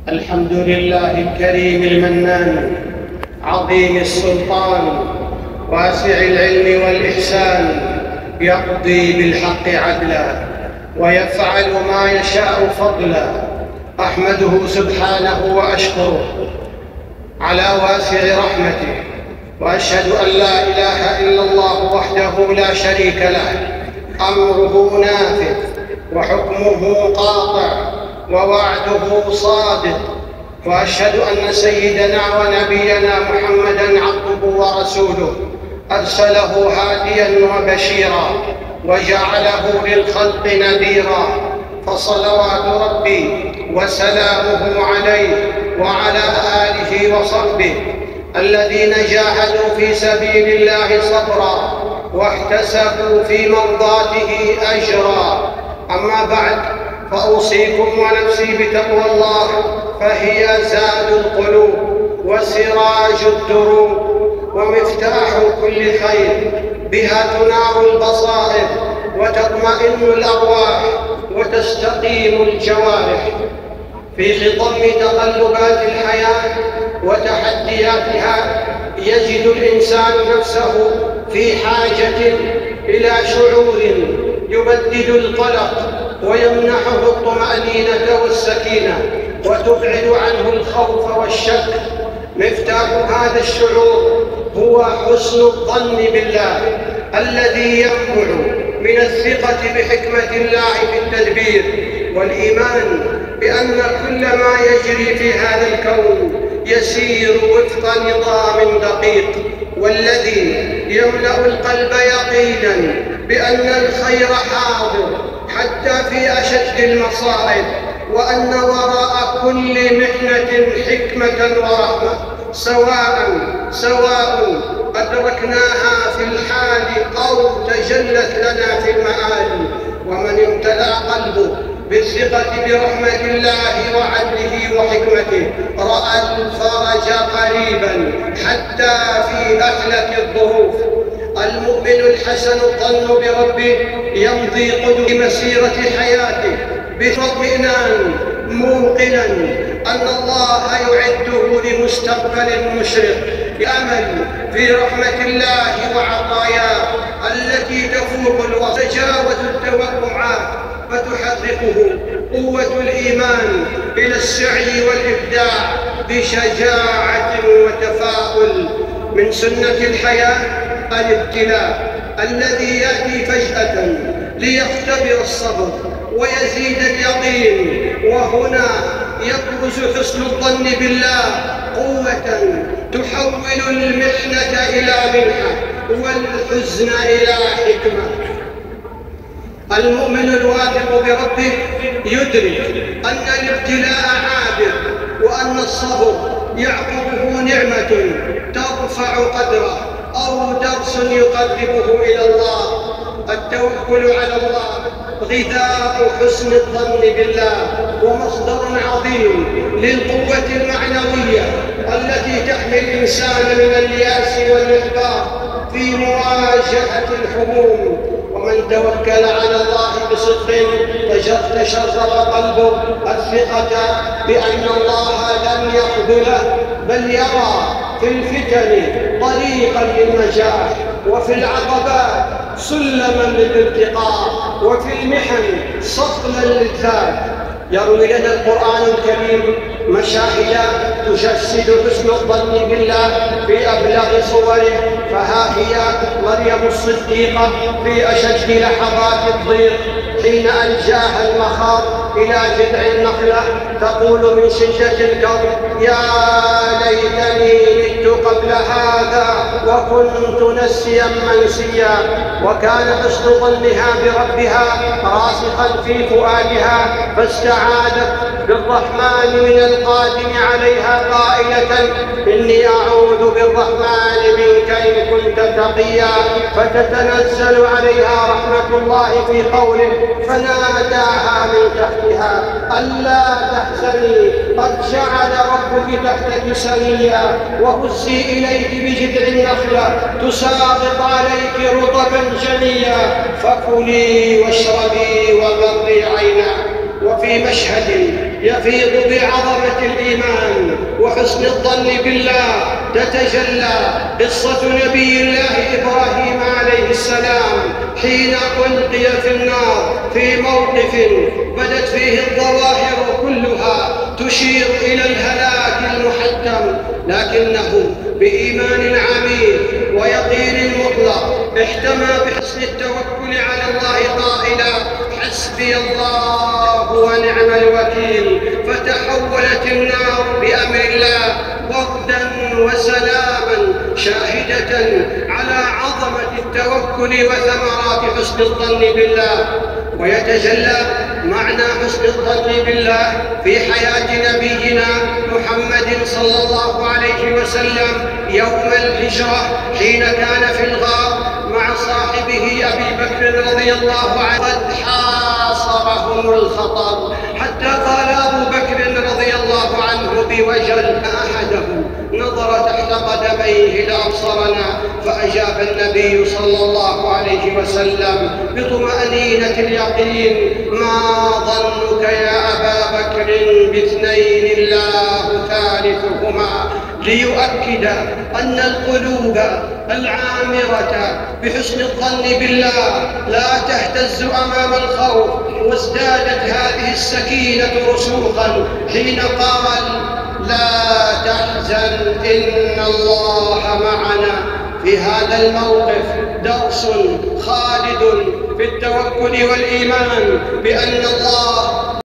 الحمد لله الكريم المنان، عظيم السلطان، واسع العلم والإحسان، يقضي بالحق عدلا ويفعل ما يشاء فضلا. أحمده سبحانه وأشكره على واسع رحمته، وأشهد أن لا إله إلا الله وحده لا شريك له، أمره نافذ وحكمه قاطع ووعده صادق. وأشهد أن سيدنا ونبينا محمدًا عبده ورسوله، أرسله هاديًا وبشيرًا وجعله للخلق نذيرًا، فصلوات ربي وسلامه عليه وعلى آله وصحبه الذين جاهدوا في سبيل الله صبرًا واحتسبوا في مرضاته أجرًا. أما بعد، فأوصيكم ونفسي بتقوى الله، فهي زاد القلوب وسراج الدروب ومفتاح كل خير. بها تنار البصائر وتطمئن الأرواح وتستقيم الجوارح. في خضم تقلبات الحياة وتحدياتها يجد الإنسان نفسه في حاجة إلى شعور يبدد القلق ويمنحه الطمأنينة والسكينة وتبعد عنه الخوف والشك. مفتاح هذا الشعور هو حسن الظن بالله الذي ينبع من الثقة بحكمة الله في التدبير، والإيمان بأن كل ما يجري في هذا الكون يسير وفق نظام دقيق، والذي يملأ القلب يقينا بأن الخير حاضر حتى في أشد المصائب، وأن وراء كل محنة حكمة ورحمة، سواء أدركناها في الحال أو تجلت لنا في المآل. ومن امتلأ قلبه بالثقة برحمة الله وعدله وحكمته رأى الفرج قريبا حتى في أهلك الظروف. المؤمن الحسن الظن بربه يمضي قدم مسيرة حياته باطمئنان، موقنا أن الله يعده لمستقبل مشرق، يأمل في رحمة الله وعطاياه التي تفوق الوصف، تتجاوز التوقعات، فتحركه قوة الإيمان إلى السعي والإبداع بشجاعة وتفاؤل. من سنة الحياة الابتلاء الذي يأتي فجأة ليختبر الصبر ويزيد اليقين، وهنا يبرز حسن الظن بالله قوة تحول المحنة إلى منحة والحزن إلى حكمة. المؤمن الواثق بربه يدرك أن الابتلاء عابر، وأن الصبر يعقبه نعمة ترفع قدره أو درس يقربه إلى الله. التوكل على الله غذاء حسن الظن بالله ومصدر عظيم للقوة المعنوية التي تحمي الإنسان من اليأس والإحباط في مواجهة الحموم. ومن توكل على الله بصدق تشرب قلبه الثقة بأن الله لن يخذله، بل يرى في الفتن طريقا للنجاح، وفي العقبات سلما للارتقاء، وفي المحن صقلا للذات. يروي لنا القرآن الكريم مشاهد تجسد حسن الظن بالله في أبلغ صوره. فها هي مريم الصديقة في أشد لحظات الضيق حين ألجاها المخاض إلى جذع النخلة تقول من شدة الكرب: يا ليتني مت قبل هذا وكنت نسيا منسيا. وكان حسن ظنها بربها راسخا في فؤادها، فاستعاذت بالرحمن من القادم عليها قائلة: إني أعوذ بالرحمن منك إن كنت تقيا. فتتنزل عليها رحمة الله في قوله: فناداها من تحتها ألا تحزني قد جعل ربك تحتك سريا، وهزي إليك بجذع النخلة تساقط عليك رطبا جنيا، فكلي واشربي وقري عينا. وفي مشهد يفيض بعظمة حسن الظن بالله تتجلى قصة نبي الله إبراهيم عليه السلام حين ألقي في النار في موقف بدت فيه الظواهر كلها تشير إلى الهلاك المحتم، لكنه بإيمان عميق ويقين مطلق احتمى بحسن التوكل على الله قائلا: حسبي الله ونعم الوكيل. فتحولت النار بأمر الله بردا وسلاما، شاهدة على عظمة التوكل وثمرات حسن الظن بالله. ويتجلى معنى حسن الظن بالله في حياة نبينا محمد صلى الله عليه وسلم يوم الهجرة حين كان في الغار مع صاحبه أبي بكر رضي الله عنه. قد حاصرهم الخطر حتى قال أبو بكر رضي الله عنه بوجل: أحدهم نظر تحت قدميه لأبصرنا. فأجاب النبي صلى الله عليه وسلم بطمأنينة اليقين: ما ظنك يا أبا بكر باثنين الله ثالثهما، ليؤكد أن القلوب العامرة بحسن الظن بالله لا تهتز أمام الخوف. وازدادت هذه السكينة رسوخا حين قال: لا تحزن إن الله معنا. في هذا الموقف درس خالد في التوكل والإيمان بأن الله